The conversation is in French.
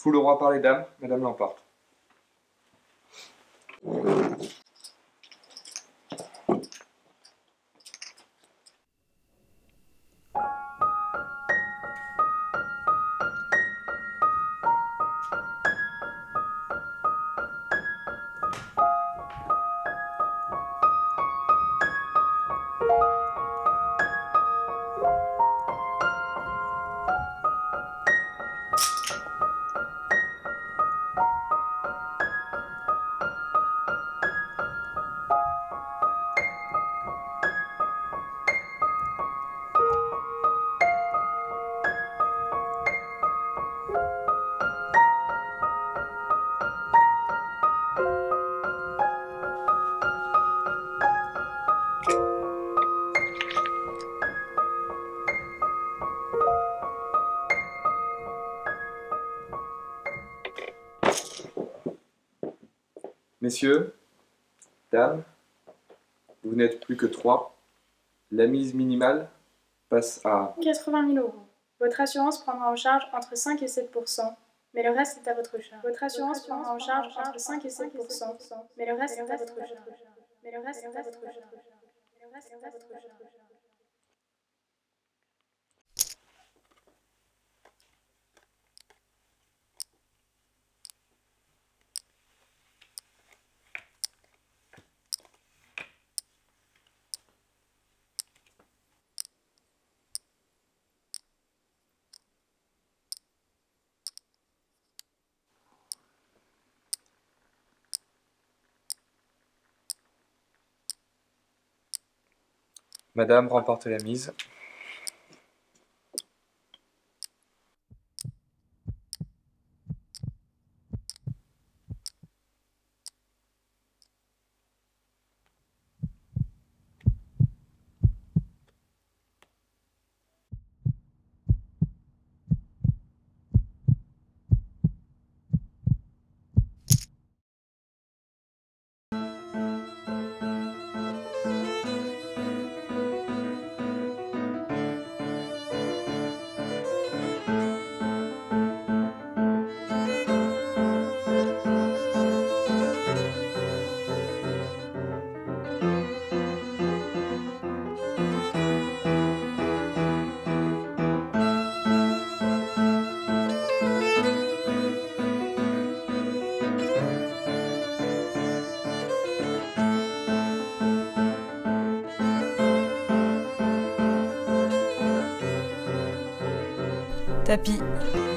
Fou le roi par les dames, madame l'emporte. Messieurs, dames, vous n'êtes plus que 3. La mise minimale passe à 80 000 €. Votre assurance prendra en charge entre 5 et 7 %, mais le reste est à votre charge. Votre assurance prendra en charge entre 5 et 7 %, mais le reste est à votre charge. Mais le reste est à votre charge. Mais le reste est à votre charge. Madame remporte la mise. Tapis.